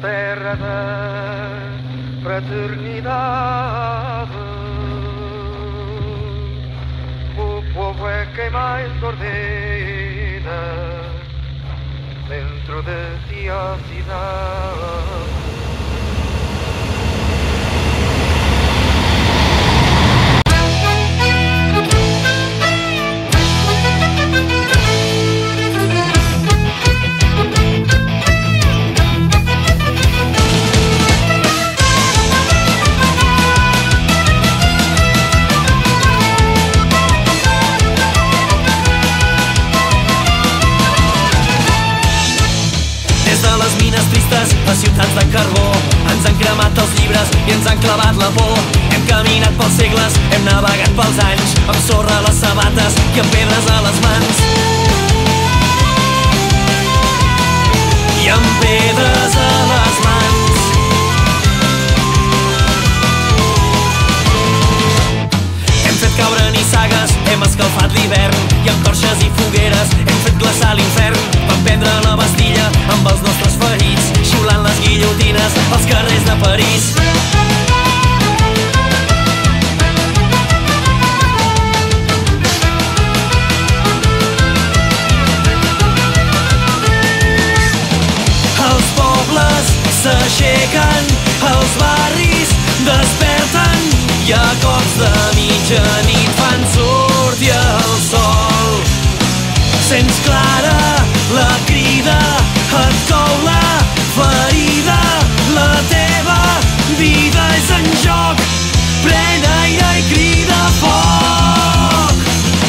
terra de fraternidade. O povo é quem mais ordena dentro de ti a cidade. A ciutats de carbó ens han cremat els llibres i ens han clavat la por. Hem caminat pels segles, hem navegat pels anys, amb sorra a les sabates i amb pedres a les mans. I amb pedres a les mans. Hem fet caure nissagues, hem escalfat l'hivern i amb torxes i fogueres hem fet glaçar l'infern. Vam prendre la Bastilla amb els nostres ferits, xiulant les guillotines als carrers de París. Els pobles s'aixequen, els barris desperten i a cops de mitjanit fan sortir el sol. Sents clara la crida, et cou la ferida, la teva vida és en joc. Pren aire i crida foc.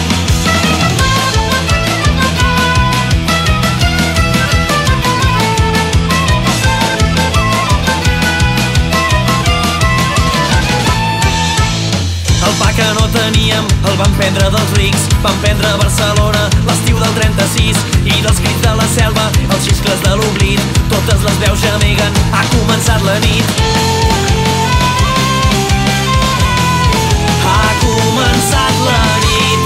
El pa que no teníem el van prendre dels rics, van prendre Barcelona l'estiu del 36, i dels crits de la selva, els xiscles de l'oblit, totes les veus gemeguen, ha començat la nit. Ha començat la nit.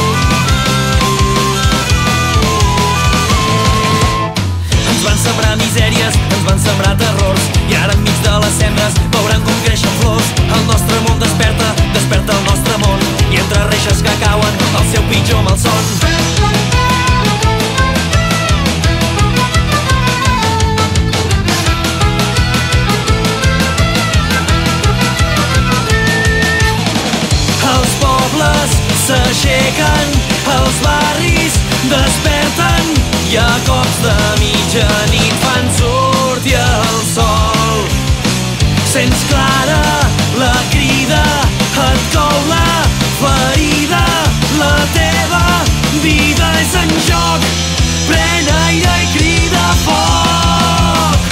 Ens van sembrar misèries, ens van sembrar terrors, i ara enmig de les cendres veuran com creixen flors. El nostre món desperta, desperta el nostre món, i entre reixes que cauen el seu pitjor malson. Els pobles s'aixequen, els barris desperten i a cops de mitjanit fan sortir el sol. Sents clara la crida, et cou la ferida, la teva vida és en joc. Pren aire i crida foc.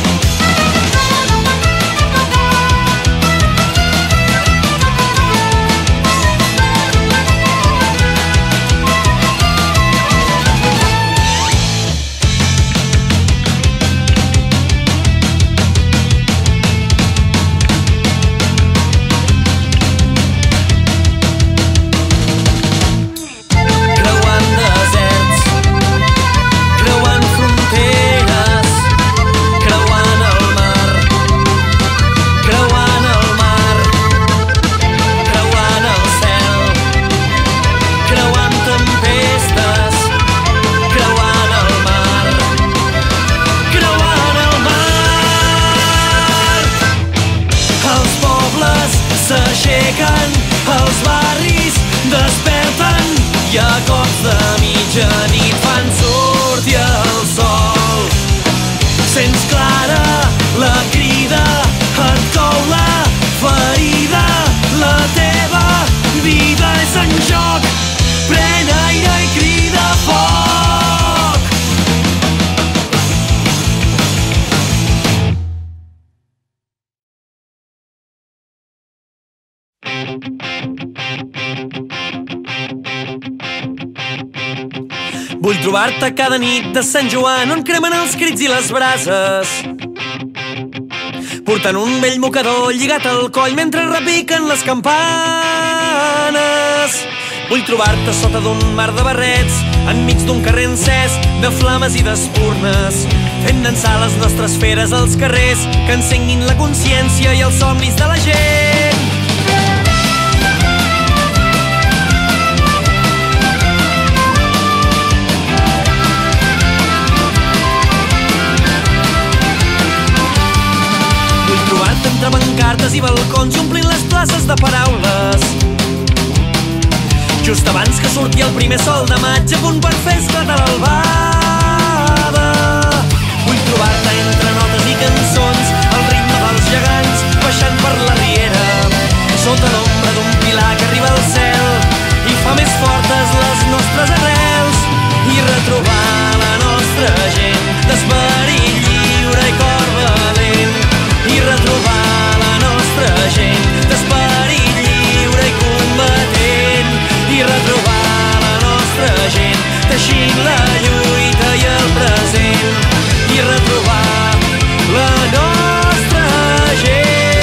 S'aixequen, els barris desperten i a cops de mitjanit fan sortir el sol. Sents clara la crida, et cou la ferida, la teva vida és en joc. Pren aire i crida foc. Vull trobar-te cada nit de Sant Joan, on cremen els crits i les brases, portant un vell mocador lligat al coll mentre repiquen les campanes. Vull trobar-te sota d'un mar de barrets, enmig d'un carrer encès de flames i d'espurnes, fent dansar les nostres feres als carrers, que encenguin la consciència i els somnis de la gent. Vull trobar-te entre pancartes i balcons i omplint les places de paraules, just abans que surti el primer sol de maig, a punt per fer esclatar l'albada. Vull trobar-te entre notes i cançons, al ritme dels gegants baixant per la riera, sota l'ombra d'un pilar que arriba al cel i fa més fortes les nostres arrels, i retrobar la nostra gent d'esperit lliure i cor valent, i retrobar la nostra gent d'esperit lliure i combatent, i retrobar la nostra gent teixint la lluita i el present, i retrobar la nostra gent.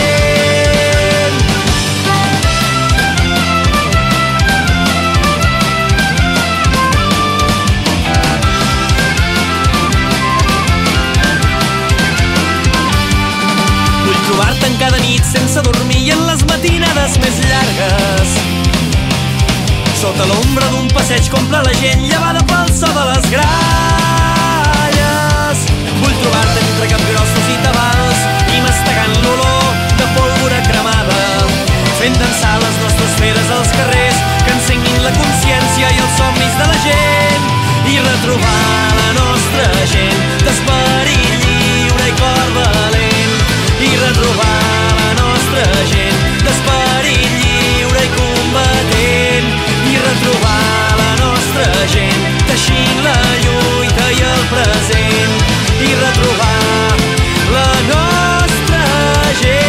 Vull trobar-te en cada nit sense dormir i en les matinades més llargues, sota l'ombra d'un passeig com ple la gent llevada pel so de les gralles. Vull trobar-te entre capgrossos i tabals i mastegant l'olor de pólvora cremada, fent dansar les nostres feres als carrers, que encenguin la consciència i els somnis de la gent, i retrobar la nostra gent d'esperit lliure i cor valent, i retrobar la nostra gent d'esperit lliure i combatent, i retrobar la nostra gent teixint la lluita i el present, i retrobar la nostra gent.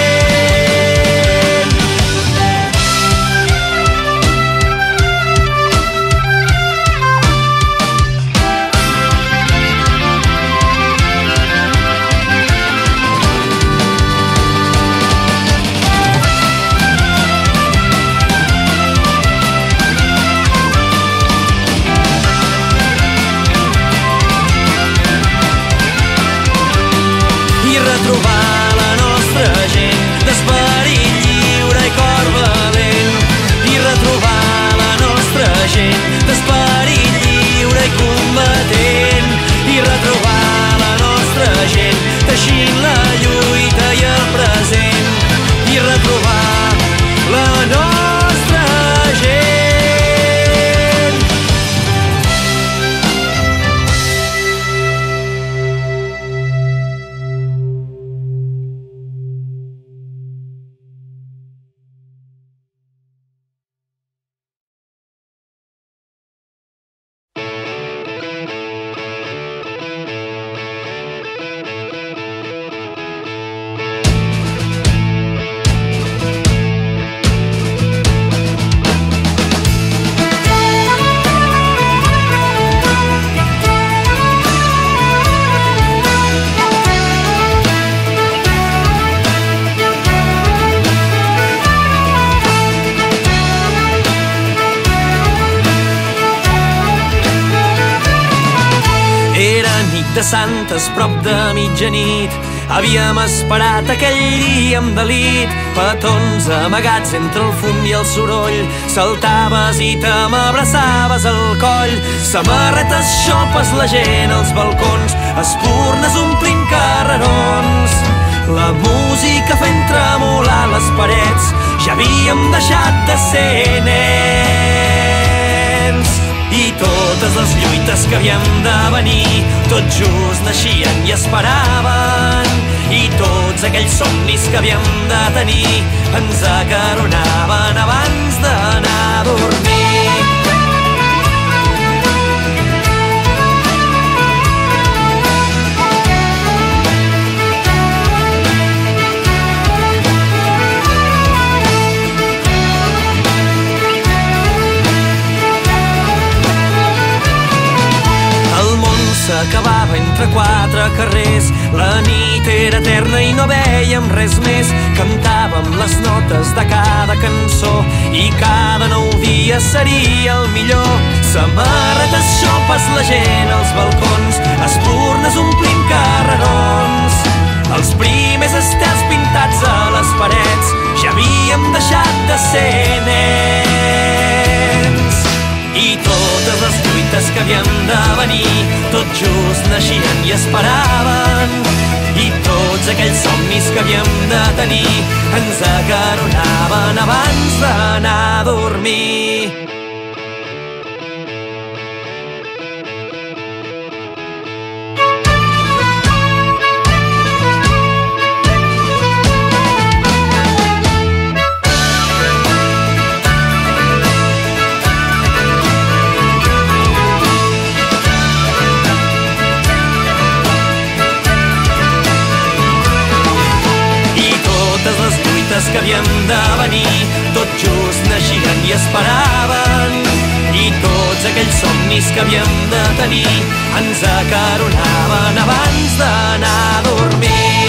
Retrobar la nostra gent d'esperit lliure i cor valent, i retrobar la nostra gent d'esperit lliure i combatent, i retrobar la nostra gent teixint la lluita i el present, i retrobar la nostra gent. De Santes, prop de mitjanit, havíem esperat aquell dia amb delit. Petons amagats entre el fum i el soroll, saltaves i te m'abraçaves al coll. Samarretes, xopes, la gent als balcons, espurnes omplint carrerons. La música fent tremolar les parets, ja havíem deixat de ser nens. I totes les lluites que havíem de venir, tot just naixien i esperaven. I tots aquells somnis que havíem de tenir ens acaronaven abans d'anar a dormir. S'acabava entre quatre carrers, la nit era eterna i no vèiem res més. Cantàvem les notes de cada cançó i cada nou dia seria el millor. Samarretes, xopes, la gent als balcons, espurnes omplint carrerons. Els primers estels pintats a les parets, ja havíem deixat de ser nens. I totes les lluites que havien de venir, tot just naixien i esperaven. I tots aquells somnis que havíem de tenir ens acaronaven abans d'anar a dormir. Que havien de venir, tot just naixien i esperaven. I tots aquells somnis que havíem de tenir ens acaronaven abans d'anar a dormir.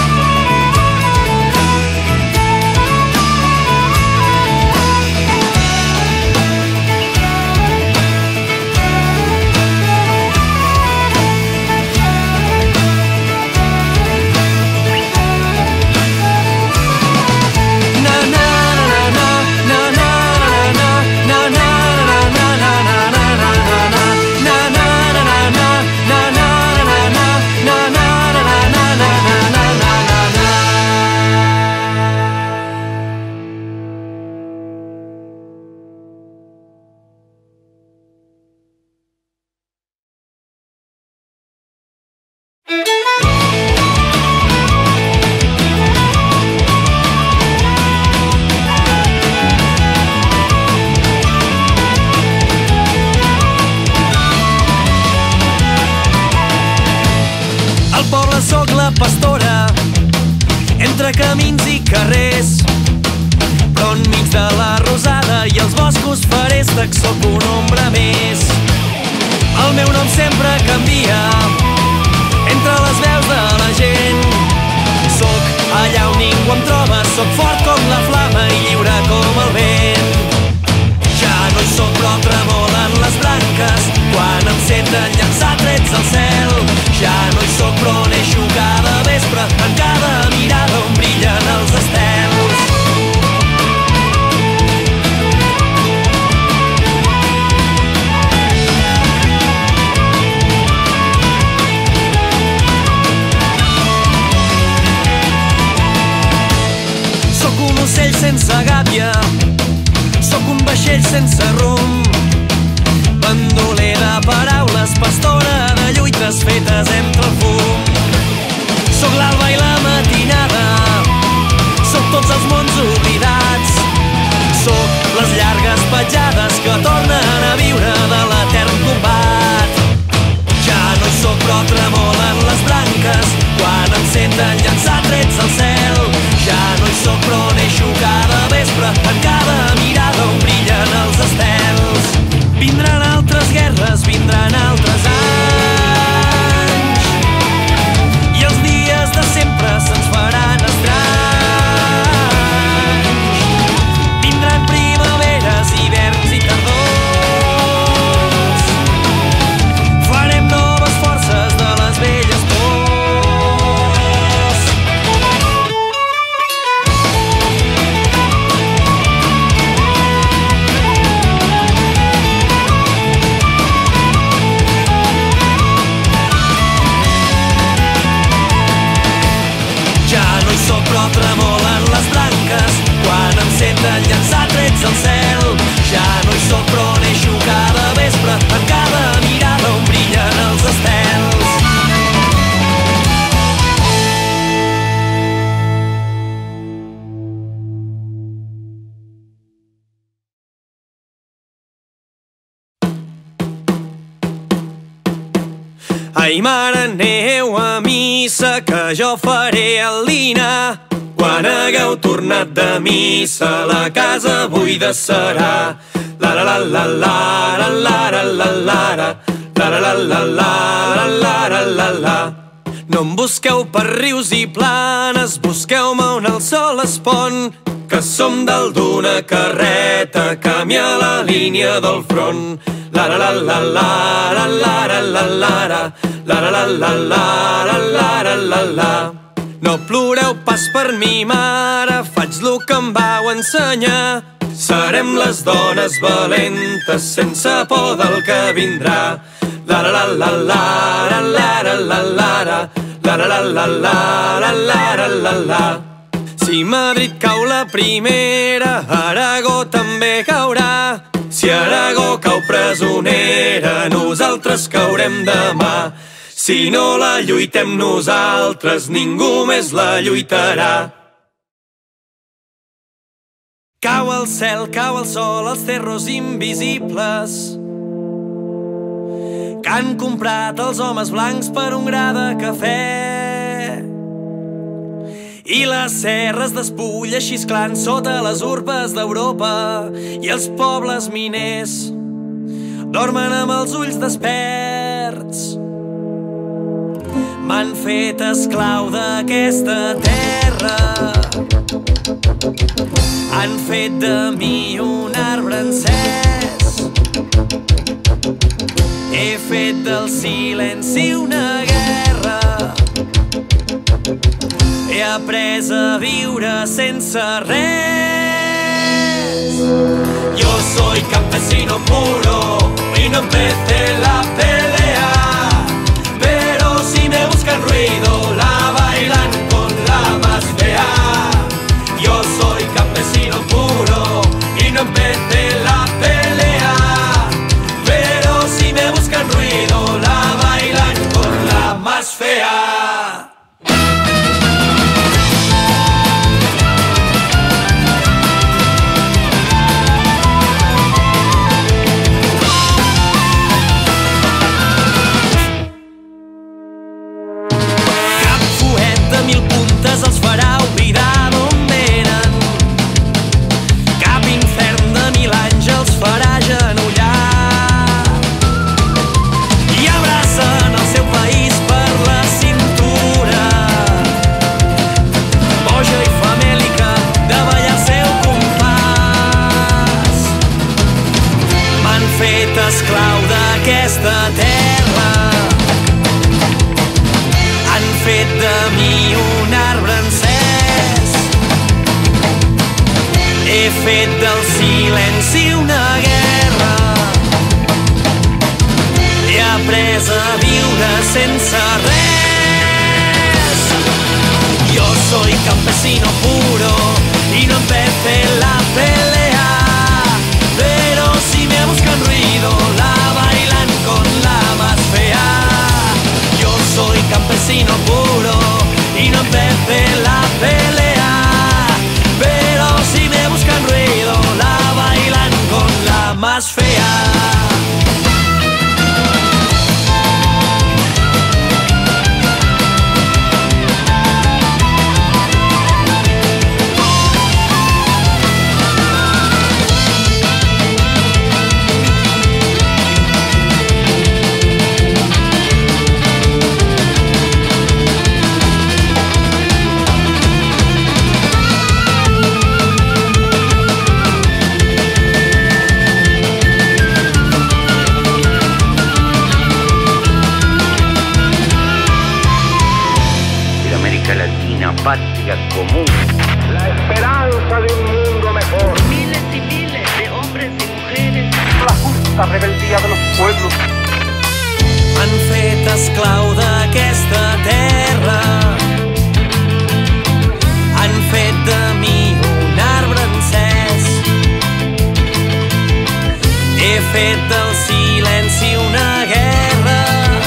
Soc la pastora entre camins i carrers, però enmig de la rosada i els boscos feréstec soc un ombra més. El meu nom sempre canvia entre les veus de la gent. Soc allà on ningú em troba, soc fort com la flama i lliure com el vent. Ja no hi soc però tremolen les branques quan em senten llançar trets al cel. Ja no hi soc però neixo cada vespre en cada mirada on brillen els estels. Soc un ocell sense gàbia, soc un vaixell sense rumb, bandoler de paraules, pastora de lluites fetes entre el fum. Soc l'alba i la matinada, soc tots els mons oblidats, soc les llargues petjades que tornen a viure de l'etern combat. Ja no hi soc però tremolen les branques quan em senten llançar trets al cel. Ja no hi soc però neixo cada vespre en cada mirada on brillen els estels. Vindran altres guerres, vindran altres anys, i els dies de sempre se'ns faran estranys. Vindran primaveres, hiverns i tardors, farem noves forces de les velles pors. Però tremolen les blanques quan em senten llançar trets al cel. Ja no hi soc però neixo cada vespre en cada mirada on brillen els estels. Ai, mare, aneu a missa, que jo faré el dinar. Quan hagueu tornat de missa, la casa buida serà. La la la la la la la la la la la la la la la la la la. No em busqueu per rius i planes, busqueu-me on el sol es pon, que que som dalt d'una carreta camí a la línia del front. La la la la la la la la la la la la la la la la la la la. No ploreu pas per mi, mare, faig lo que em vau ensenyar. Serem les dones valentes sense por del que vindrà. La la la la la la la la la la la la la la la la la la. Si Madrid cau la primera, Aragó també caurà. Si Aragó cau presonera, nosaltres caurem demà. Si no la lluitem nosaltres, ningú més la lluitarà. Cau el cel, cau el sol, els terros invisibles que han comprat els homes blancs per un gra de cafè. I les serres d'espulla xisclant sota les urbes d'Europa i els pobles miners dormen amb els ulls desperts. M'han fet esclau d'aquesta terra, han fet de mi un arbre encès. He fet del silenci una guerra, he après a viure sense res. Yo soy campesino puro y no empecé la pelea, pero si me buscan ruido la bailan con la más fea. Yo soy campesino puro y no empecé la pelea, pero si me buscan ruido la bailan con la más fea. Els farà oblidar d'on venen, cap infern de 1000 anys els farà genollar i abracen el seu país per la cintura, boja i famèlica de ballar el seu compàs. M'han fet esclau d'aquesta terra, han fet de mi un arbre encès. He fet del silenci una guerra, he après a viure sense res. Yo soy campesino puro y no empecé la pelea, pero si me buscan ruido la bailan con la más fea. Yo soy campesino puro y no empecé la pelea, pero si me buscan ruido la bailan con la más fea. Patria común, la esperanza de un mundo mejor, miles y miles de hombres y mujeres, la justa rebeldía de los pueblos. Han fet esclau d'aquesta terra, han fet de mi un arbre encès. He fet del silenci una guerra,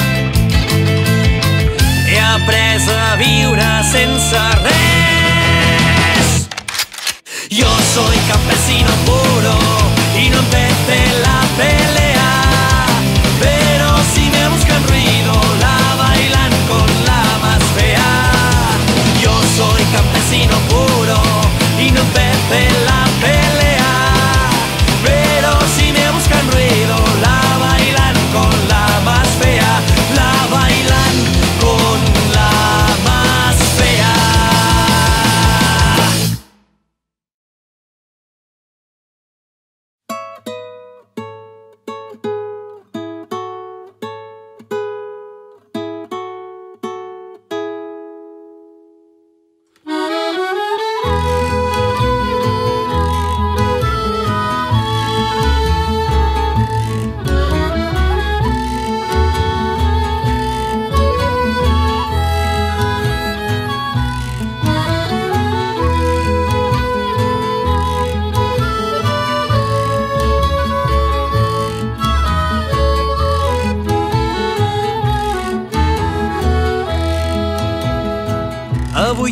he après a viure sense res. Yo soy campesino puro y no empecé la pelea, pero si me buscan ruido la bailan con la más fea. Yo soy campesino puro y no empecé la pelea, pero si me buscan ruido la bailan con la más fea. La bailan con la más fea.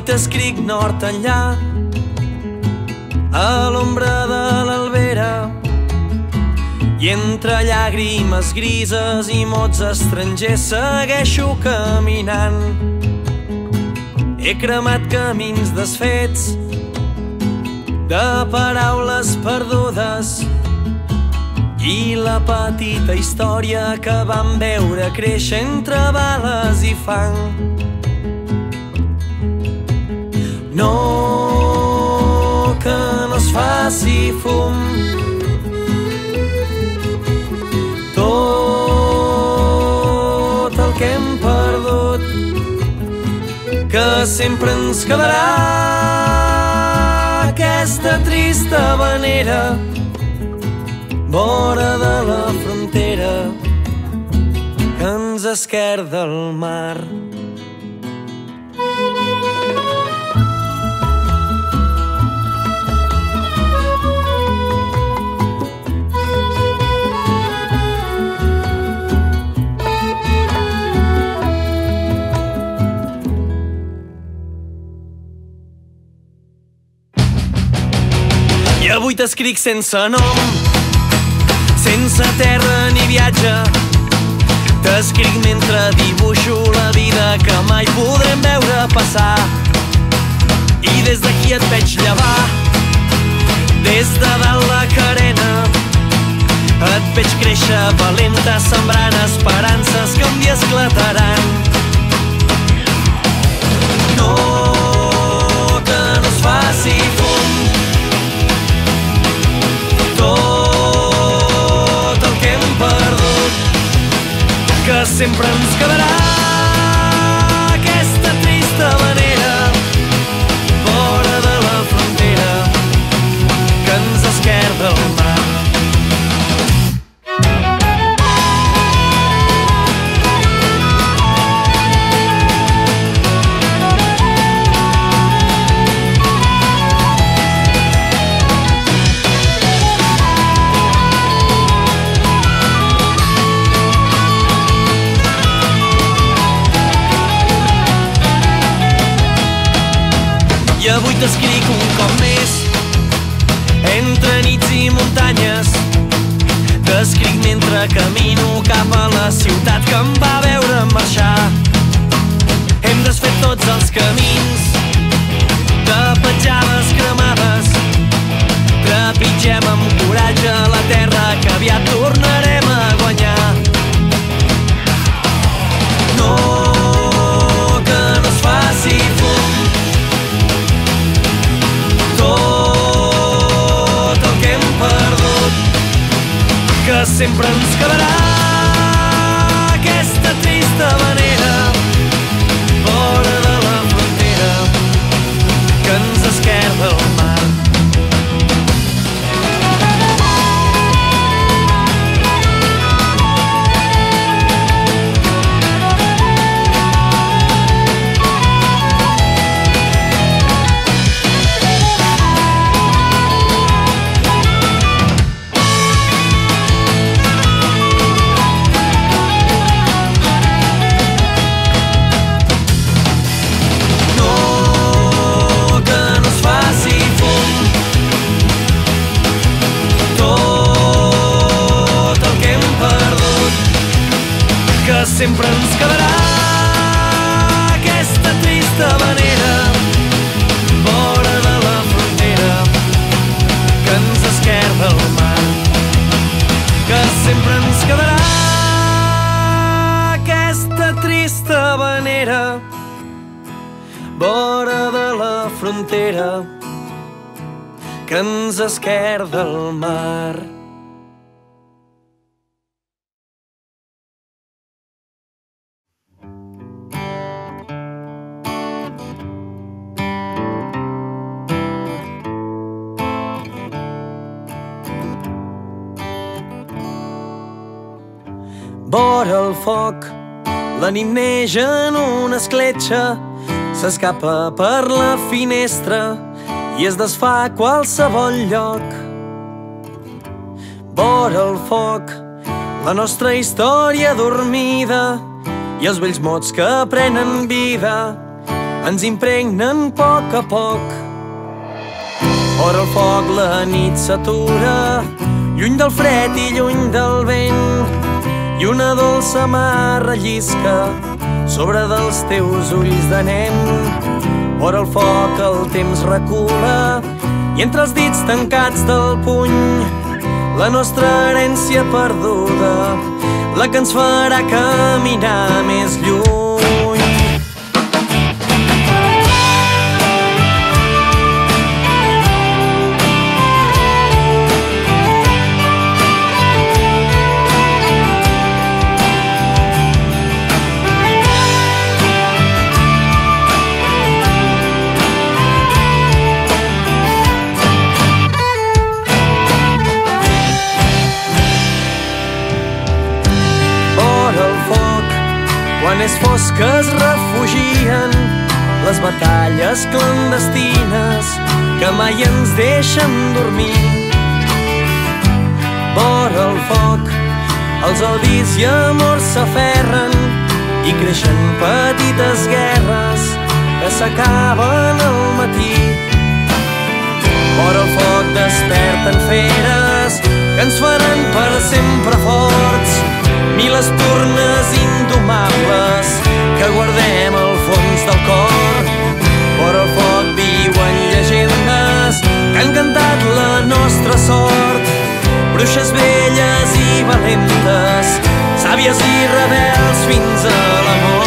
t'escric nord enllà, a l'ombra de l'albera, i entre llàgrimes grises i mots estrangers segueixo caminant. He cremat camins desfets de paraules perdudes i la petita història que vam veure créixer entre bales i fang. No, que no es faci fum, tot el que hem perdut, que sempre ens quedarà aquesta trista vanera vora de la frontera que ens esquerda el mar. I avui t'escric sense nom, sense terra ni viatge. T'escric mentre dibuixo la vida que mai podrem veure passar. I des d'aquí et veig llevar, des de dalt la carena. Et veig créixer valenta, sembrant esperances que un dia esclataran. No, que no es faci fum, tot el que hem perdut, que sempre ens quedarà aquesta trista manera vora de la frontera que ens esquerda el mar. I avui t'escric un cop més, entre nits i muntanyes. T'escric mentre camino cap a la ciutat que em va veure marxar. Hem desfet tots els camins de petjades cremades. Trepitgem amb coratge la terra que aviat tornarem a guanyar. No, que no es faci fum, tot el que hem perdut, que sempre ens quedarà aquesta trista manera vora de la frontera que ens esquerda el mar. Sempre ens quedarà aquesta trista manera vora de la frontera que ens esquerda el mar, que sempre ens quedarà aquesta trista manera vora de la frontera que ens esquerda el mar. Vora el foc, la nit neix en una escletxa, s'escapa per la finestra i es desfà a qualsevol lloc. Vora el foc, la nostra història dormida i els vells mots que prenen vida ens impregnen a poc. Fora el foc la nit s'atura, lluny del fred i lluny del vent, i una dolça mà rellisca sobre dels teus ulls de nen. Fora el foc el temps recula, i entre els dits tancats del puny, la nostra herència perduda, la que ens farà caminar més lluny. Quan és fosc que es refugien les batalles clandestines que mai ens deixen dormir. Vora el foc, els odis i amors s'aferren i creixen petites guerres que s'acaben al matí. Vora el foc desperten feres que ens faran per sempre forts, mil espurnes indomables que guardem al fons del cor. Vora el foc viuen llegendes que han cantat la nostra sort, bruixes velles i valentes, sàvies i rebels fins a la mort.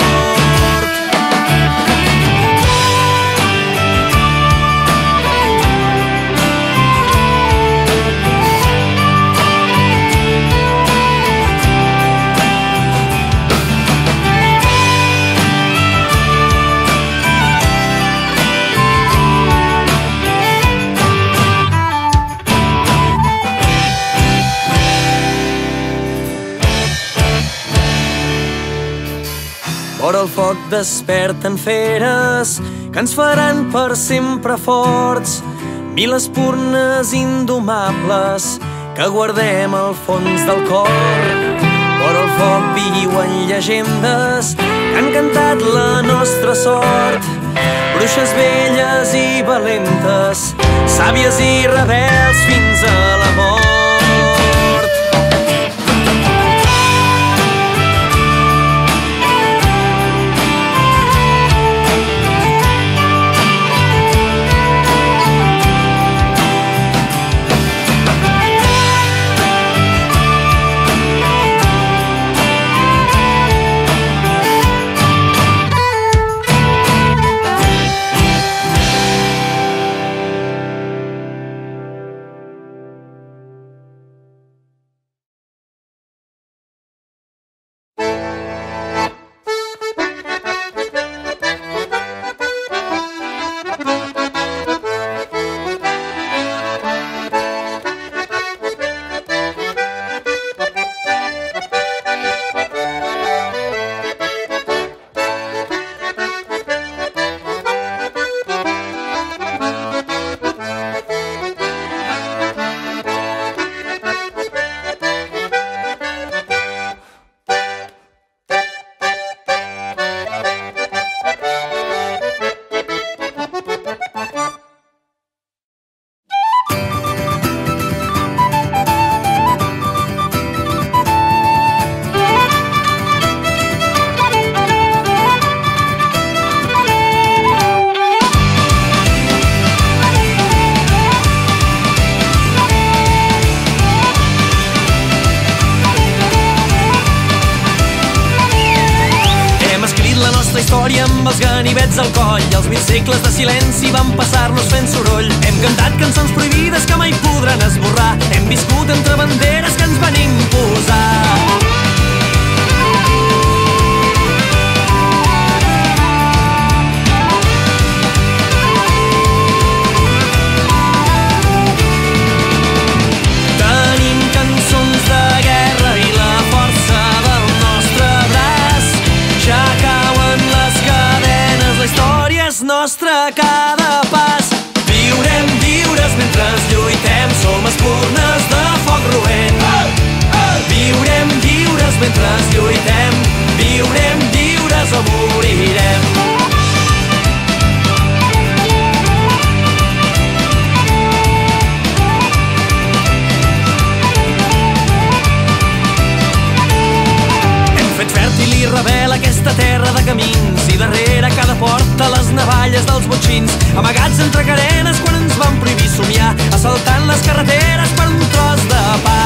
Vora el foc desperten feres que ens faran per sempre forts, mil espurnes indomables que guardem al fons del cor. Vora el foc viuen llegendes que han cantat la nostra sort, bruixes velles i valentes, sàvies i rebels fins a la mort. Història amb els ganivets al coll, els 1000 segles de silenci van passar-nos fent soroll. Hem cantat cançons prohibides que mai podran esborrar, hem viscut entre banderes que ens van imposar. Tenim cançons de guerra i la força del nostre braç, ja cauen les cadenes, la història és nostra a cada pas. Viurem lliures mentre lluitem, som espurnes de foc roent. Viurem lliures mentre lluitem, viurem lliures o morirem. amagats entre carenes quan ens van prohibir somiar, assaltant les carreteres per un tros de pa.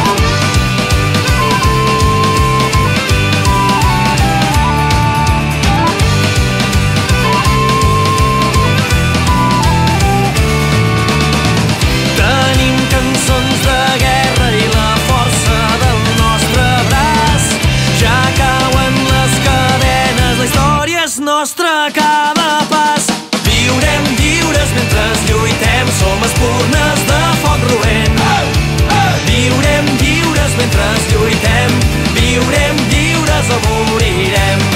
Tenim cançons de guerra i la força del nostre braç. Ja cauen les cadenes, la història és nostra a cada pas. Viurem lliures mentre lluitem, som espurnes de foc roent. Viurem lliures mentre lluitem, viurem lliures o morirem.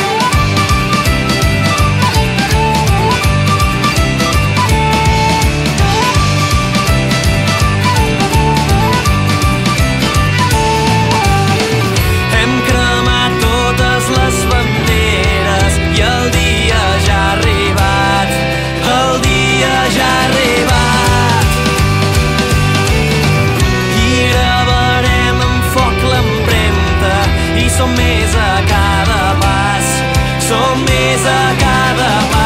Hem cremat totes les banderes i el dia ja ha arribat, el dia ja ha arribat. I gravarem amb foc l'empremta i som més a cada pas, som més a cada pas.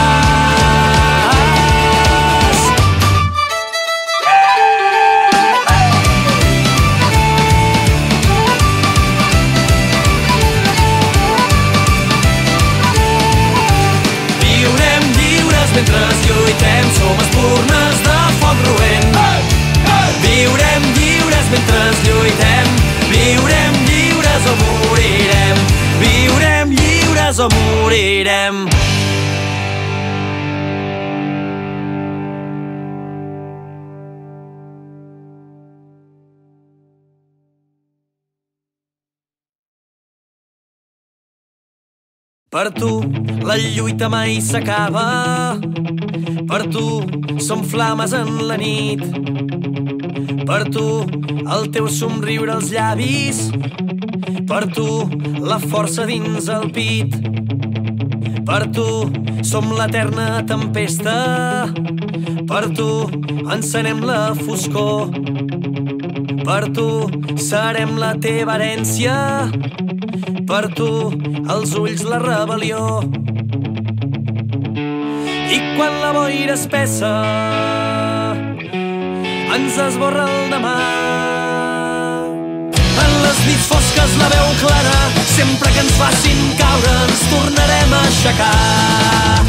Viurem lliures mentre lluitem, som espurnes de foc roent. Viurem lliures mentre lluitem, viurem lliures o morirem, viurem lliures o morirem. Per tu la lluita mai s'acaba, per tu som flames en la nit, per tu el teu somriure als llavis, per tu la força dins el pit, per tu som l'eterna tempesta, per tu encenem la foscor, per tu serem la teva herència, per tu els ulls la rebel·lió. I quan la boira espessa ens esborra el demà, en les nits fosques la veu clara, sempre que ens facin caure ens tornarem a aixecar.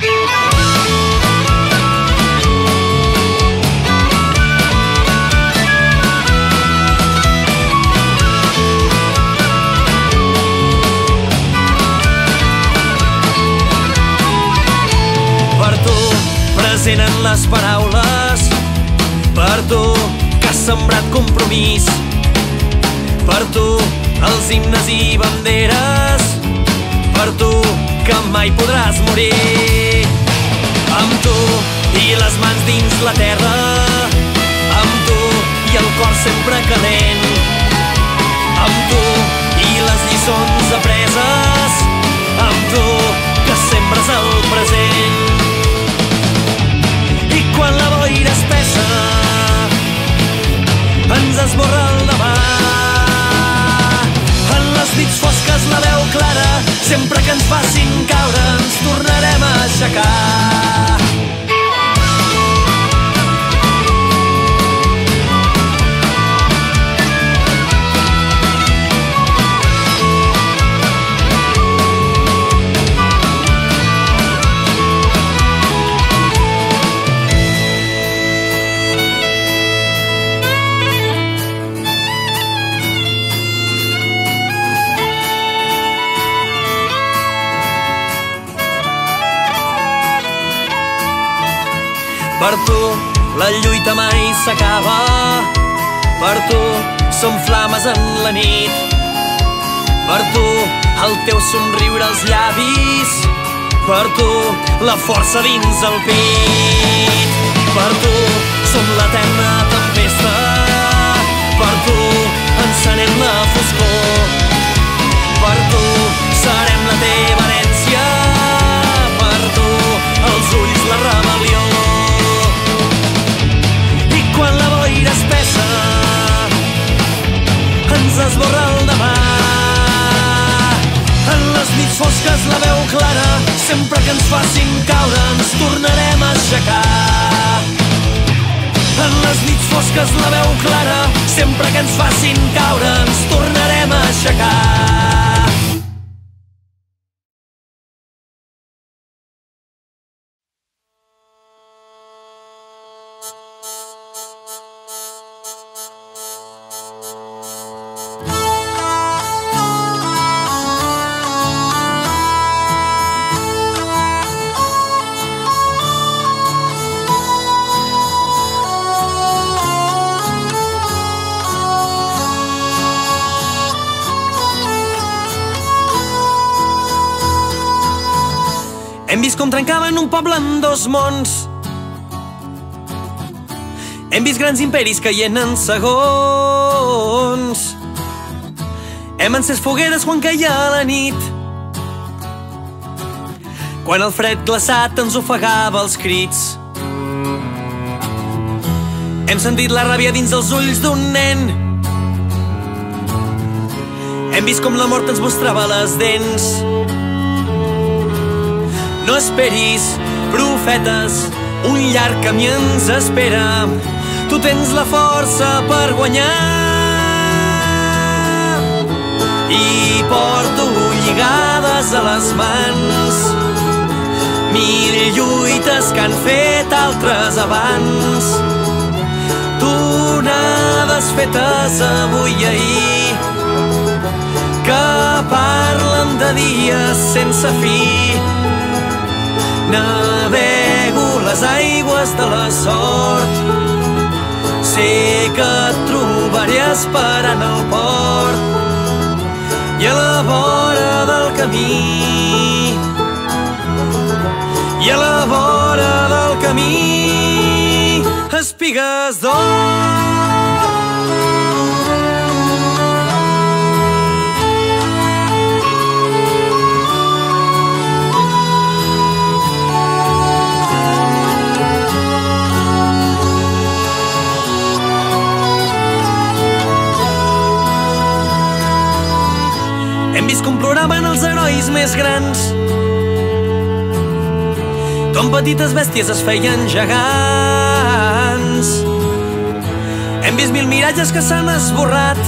Present en les paraules, per tu que has sembrat compromís, per tu els himnes i banderes, per tu que mai podràs morir. Amb tu i les mans dins la terra, amb tu i el cor sempre calent, amb tu i les lliçons apreses, amb tu que sembres el present. I quan la boira espessa ens esborra el demà, en les nits fosques la veu clara, sempre que ens facin caure ens tornarem a aixecar. Per tu la lluita mai s'acaba, per tu som flames en la nit, per tu el teu somriure als llavis, per tu la força dins el pit, per tu som l'eterna tempesta, per tu encenem la foscor, per tu serem la teva herència, per tu els ulls la rebel·lió. Quan la boira espessa ens esborra el demà, en les nits fosques la veu clara, sempre que ens facin caure ens tornarem a aixecar. aixecar. En les nits fosques la veu clara, sempre que ens facin caure ens tornarem a aixecar. Hem vist com trencaven un poble en dos mons. Hem vist grans imperis caient en segons. Hem encès fogueres quan caia la nit, quan el fred glaçat ens ofegava els crits. Hem sentit la ràbia dins els ulls d'un nen. Hem vist com la mort ens mostrava les dents. No esperis, profetes, un llarg camí ens espera. Tu tens la força per guanyar. I porto lligades a les mans 1000 lluites que han fet altres abans. Tonades fetes avui i ahir, que parlen de dies sense fi. Navego les aigües de la sort. Sé que et trobaré esperant al port i a la vora del camí. I a la vora del camí, espigues d'or. Hem vist com ploraven els herois més grans, com petites bèsties es feien gegants. Hem vist 1000 miratges que s'han esborrat.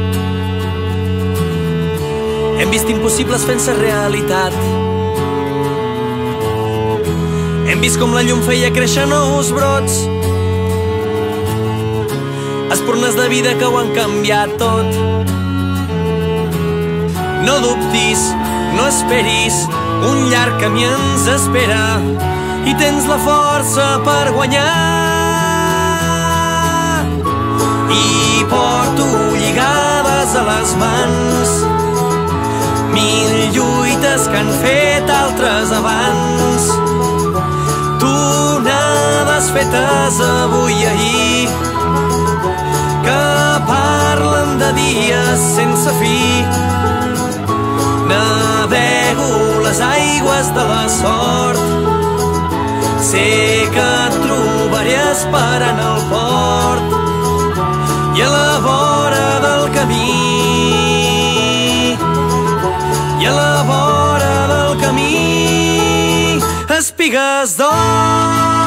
Hem vist impossibles fent-se realitat. Hem vist com la llum feia créixer nous brots, espurnes de vida que ho han canviat tot. No dubtis, no esperis, un llarg camí ens espera i tens la força per guanyar. I porto lligades a les mans 1000 lluites que han fet altres abans. Tonades fetes avui i ahir, que parlen de dies sense fi. Navego les aigües de la sort. Sé que et trobaré esperant al port i a la vora del camí. I a la vora del camí, espigues d'or.